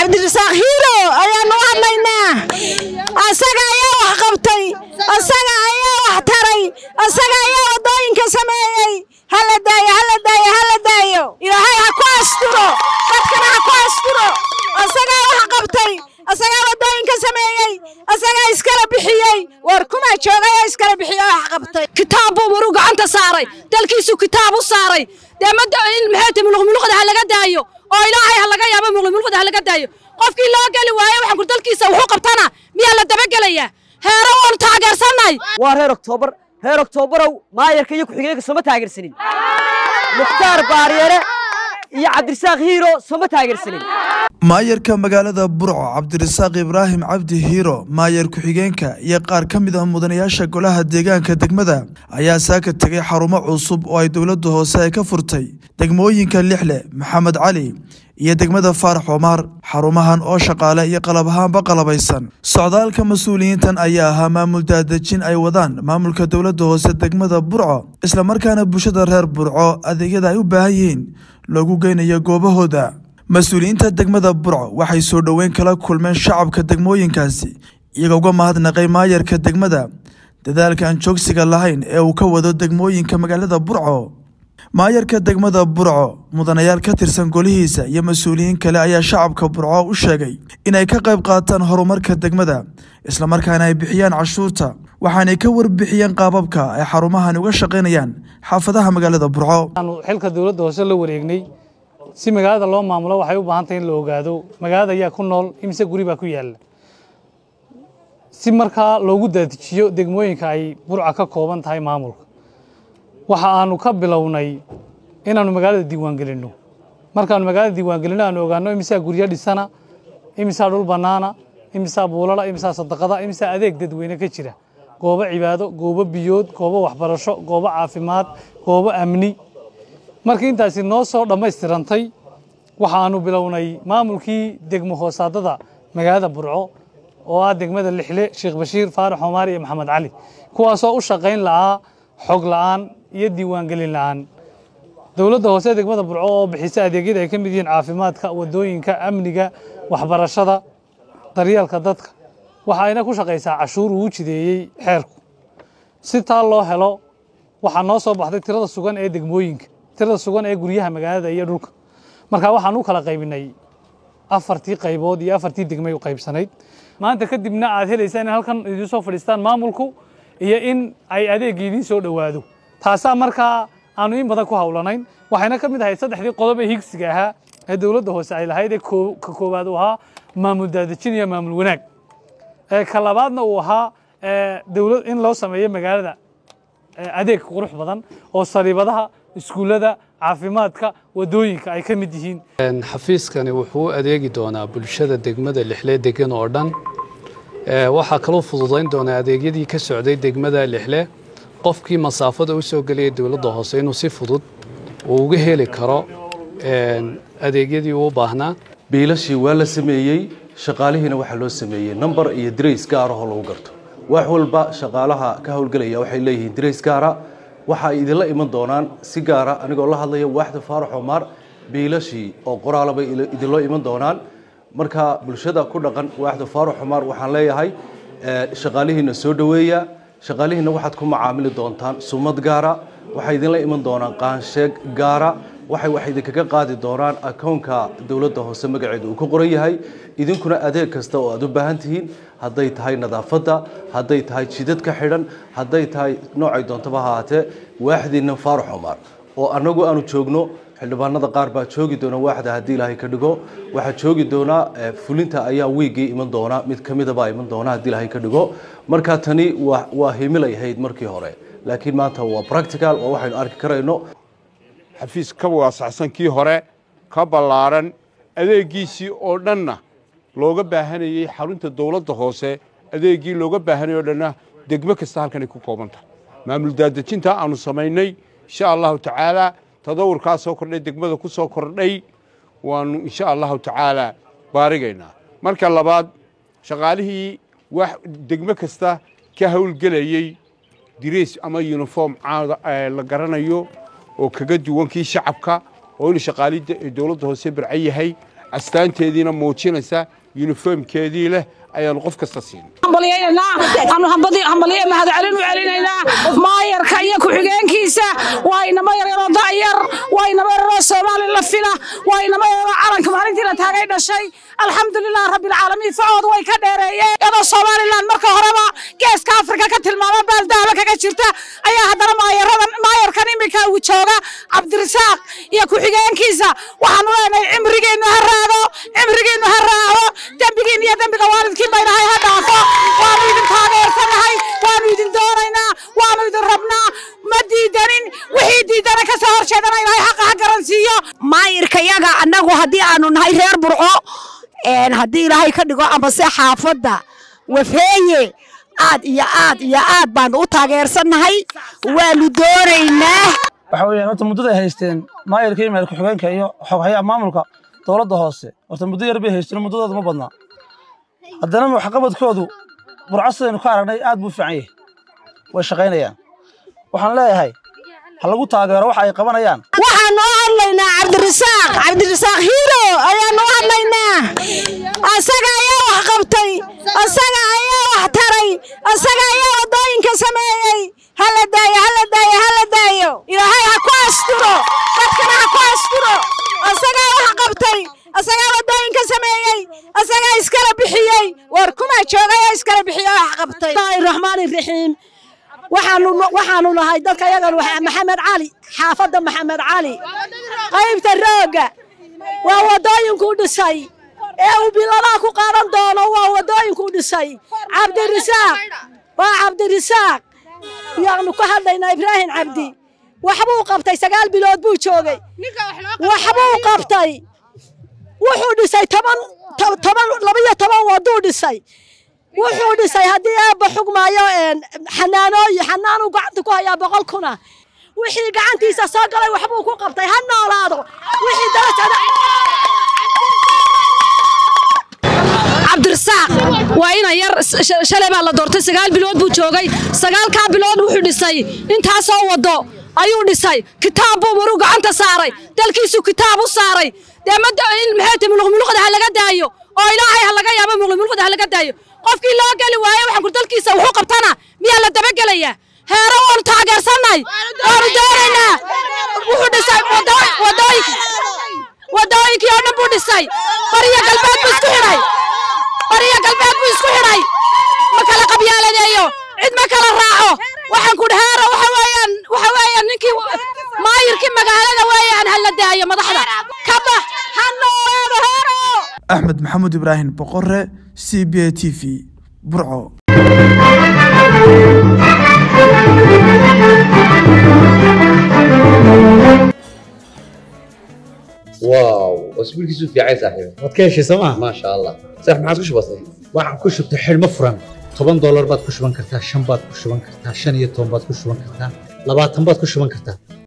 cabdirasaaq hiiro ayaan u hadlaynaa asaga ayaa wax qabtay asaga ayaa wax taray asaga ayaa wadooyinka sameeyay hala daayo ilaahay ha ku asturo dadkana ha ku asturo asaga wax qabtay asaga wadooyinka sameeyay asaga iskala bixiyay war kuma joogay iskala bixiyay wax qabtay kitaab buu gacanta saaray dalkiisu kitaab u saaray deemada ilmaheed mulqada laga daayo oo ilaahay laga yaabo mulqada laga daayo qofkii loo gali waayo waxaan ku dalkiisa wuxuu qabtana miya la daba galaya heero oo taageersanay waa reer October maayarka iyo ku xigeenka soo taageersanin Mukhtaar Baariyare iyo Cabdirasaaq Hiiro soo taageersanin maayarka magaalada Burco Cabdirasaaq Ibraahim Cabdi Hiiro maayar ku xigeenka iyo qaar kamid ah mudanayaasha golaha deegaanka degmada ayaa saaka tagay xarumo cusub oo ay dawladdu hoose ka furtay degmooyinka Lixle Maxamed Cali iyo degmada Faarax Omar xarumahan oo shaqaale iyo qalab ahaanba qalabaysan socdaalka mas'uuliyiintan ayaa ahaa maamul daadajin ay wadaan maamulka dawladda hoose degmada Burco isla markaana bulshada reer Burco adeegyada ay u baahan yihiin lagu geynayo goobahooda mas'uuliyiinta degmada Burco waxay soo dhaweyn kala kulmeen shacabka degmooyinkaasi iyagoo uga mahadnaqay maayarka degmada dadaalka aan joogsiga lahayn ee uu ka wado degmooyinka magaalada Burco maayarka degmada Burco mudanayaal ka tirsan golihiisa iyo mas'uuliyiin kale ayaa shacabka Burco u sheegay inay ka qayb qaataan horumarka degmada isla markaana ay bixiyaan cashuurta waxaana ka warbixiyeen qaababka ay xarumahan uga shaqeynayaan xaafadaha magaalada Burco xilka dawladda hoose la wareegnay si magaalada loo maamulo waxay u baahan tahay in la ogaado magaalada ayaa ku nool imse guri baa ku yaala si markaa loogu daadijiyo degmooyinka ay Burco ka kooban tahay maamulka waxa aanu ka bilownay inaanu magaalada diiwaan gelino markaanu magaalada diiwaan gelino aanu ogaano imisa guriya dhisana imisa dhul banaana imisa buulala imisa sadaqada imisa adeeg dadweyne ka jira goobo cibaado goobo biyood goobo waxbarasho goobo caafimaad goobo amni markii intaasi noo soo dhameystirantay waxaanu bilownay maamulkii degmo hoosaadada magaalada Burco oo ah degmada Lixle Sheekh Bashiir Faarax Omar iyo Maxamed Cali kuwaas oo u shaqeyn lahaa xog la'aan iyo diiwaan gelin la'aan dawladda hoose degmada Burco oo bixisa adeegyada ay ka mid yihiin caafimaadka wadooyinka amniga waxbarashada daryeelka dadka waxa ayna ku shaqeysaa cashuur uu jideeyay xeerku si taa loo helo waxa noo soo baxday tirada sugan ee degmooyinka tirada sugan ee guryaha magaalada iyo dhulka marka waxaan u kala qaybinay afartii qaybood iyo afartii degmay u qaybsanayd maanta kadibna aad helaysaan in halkan idin soo fadhiistaan maamulku iyo in ay adeeggiidin soo dhawaado taasa markaa aanu in badan ku hawlanayn waxayna ka mid ahayd saddexdii qodob ee higsiga ahaa ee dawladda hoose ay lahayd ee ka koowaad uu ahaa maamul daadajin iyo maamul wanaag ka labaadna uu ahaa dawlad in loo sameeyo magaalada adeeg qurux badan oo sariibadaha iskuulada caafimaadka wadooyinka ay ka mid yihiin xafiiskani wuxuu adeegi doonaa bulshada degmada Lixle degan oo dhan waxa kale oo fududeyn doonaa adeegyadii ka socday degmada Lixle qofkii masaafada u soo galay dawladda hoose inuu si fudud uga heli karo adeegyadii uu baahnaa biilashii waa la sameeyay shaqaalihiina waxa loo sameeyay number iyo address gaar ah oo lagu garto wax walba shaqaalaha ka howlgalaya waxay leeyihiin address gaar ah waxa ay idin la iman doonaan si gaar ah anigoo la hadlayo waaxda Faarax Omar biilashii oo qoraalaba idin loo iman doonaan marka bulshada ku dhaqan waaxda Faarax Omar waxaan leeyahay shaqaalihiina soo dhaweeya shaqaalihiina waxaad ku macaamili doontaan sumad gaara waxay idin la iman doonaan qaansheeg gaara waxay idinkaga qaadi doonaan akoonka dawladda hoose magaceedu uu ku qoran yahay idinkuna adeeg kasta oo aad u baahan tihiin hadday tahay nadaafadda hadday tahay jidadka xidhan hadday tahay noocay doontaba ha ahaatee waaxdiina Faarax Omar oo anagu aanu joogno xildhibaanada qaar baa joogi doona waaxda haddii Ilaahay ka dhigo waxa joogi doona fulinta ayaa wiigii iman doona mid kamid ah iman doona haddii Ilaahay ka dhigo marka tani waa himilay ahayd markii hore laakiin maanta waa practical oo waxaynu arki karayno xafiis ka waasacsan kii hore ka ballaaran adeegiisii oo dhanna looga baahanayay xarunta dawladda hoose adeegii looga baahanay oo dhanna degmo kasta halkan ay ku kooban tahay maamul daadajinta aanu samaynay insha Allahu tacaala tadawurkaas soo kordhay degmada ku soo kordhay waanu insha Allahu tacaala baarigaynaa marka labaad shaqaalihii wax degmo kasta ka hawlgelayay direes ama uniform la garanayo oo kaga duwan kii shacabka oo in shaqaalida dawladda hoose barcay yahay astaanteediina muujinaysa uniformkeedii leh ayaan qof kasta siin maayarka iyo ku-xigeenkiisa waa inama yaryaroo da'yar waa inama yaryaroo Soomaali la fila waa inama yaryaroo calanka maalintii la taagay dhashay alxamdulilah rabbil caalamiin facood way ka dheereeyeen iyadoo Soomaaliland marka horeba geeska Afrika ka tilmaama baaldahaba kaga jirta ayaa haddana maayarkan imika uu jooga Cabdirasaaq iyo ku-xigeenkiisa waxaanu leenahay cimrigeenu ha raago dambigiin iyo dambiga waalidkiin baynahay ha dhaafo waanu idin taageersanahay waanu idin doonaynaa waanu idin rabnaa ma diidanin wixii diidana ka soo horjeedana ilaahay xaqa ha garansiiyo maayirka yaga annagu haddii aanu nahay reer Burco haddii ilaahay ka dhigo amase xaafadda wafeeye aad iyo aad baanu u taageersanahay waanu doonaynaa waxa weeyaan horta muddada ay haysteen maayirka iyo maayir ku-xigeenka iyo xoghayaha maamulka dowladda hoose horta muddo yar bay haysteen muddadooda ma badna haddana waxqabadkoodu Burco sidaynu ka aragnay aad buu fiican yahay way shaqaynayaan waxaan leeyahay ha lagu taageero waxa ay qabanayaan waxaan oo hadlaynaa Cabdirasaaq Hiiro ayaan oo hadlaynaa asaga ayaa wax qabtay asaga ayaa wax taray asaga ayaa wadooyinka sameeyay hala daayo ilaahay ha ku asturo dadkana ha ku asturo asaga wax qabtay asaga wadooyinka sameeyay asaga iskala bixiyay war kuma joogay iskala bixiyay wax qabtay Bismillahir Rahiim waxaanu nahay dadka yagan waxa Maxamed Cali xaafadda Maxamed Cali qaybta rooga waa wadooyinku dhisay ee uu bilada ku qaadan doono waa wadooyinku dhisay Cabdirasaaq yaanu ka hadlaynaa Ibrahim Cabdi waxbuu qabtay 9 bilood buu joogay waxbuu qabtay wuxuu dhisay 12 wadoo dhisay wuxuu dhisay haddii aabba xugmaayo xanaanu gacanta ku hayaa 100 kuna wixii gacantiisa soo galay waxbuu ku qabtay ha noolaado wixii darajada Cabdirasaaq waa ina yar shalay baa la doortay 9 bilood buu joogay 9 bilood wuxuu dhisay intaas oo wado ayuu dhisay kitaab buu maru gacanta saaray dalkiisu kitaab u saaray deemada in maxay tahay mulqada ha laga daayo oo ilaahay ha laga yaabo mulqada ha laga daayo qofkii loo gali waayo waxaan ku dalkiisa wuxuu qabtana miyaa la daba galaya heero waan taageersanay waanu doonaynaa wuxuu dhisay wadooyinkii oo dhan buu dhisay bariya galbeed buu isku xidhay ma kala qabyaaladeeyo cid ma kala raaco waxaan ku heero waxa weeyaan ninkii maayirkii magaalada weeyaan hal la daayo madaxda kaba hanoolaado heero Axmed Maxamuud Ibraahim Boqorre CBA TV Burco واو واسبوعك في عايز صاحبي wadkeeshi sama ما شاء الله صح ما عادش بسيط waxaan ku shubtay xilmo furan $10 baad ku shuban kartaa 5 baad ku shuban kartaa 15 baad ku shuban kartaa 20 baad ku shuban kartaa